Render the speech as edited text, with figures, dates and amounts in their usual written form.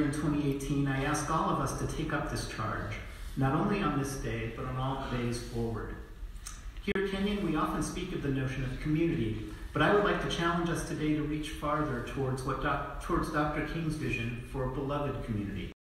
in 2018, I ask all of us to take up this charge, not only on this day, but on all days forward. Here at Kenyon, we often speak of the notion of community, but I would like to challenge us today to reach farther towards Dr. King's vision for a beloved community.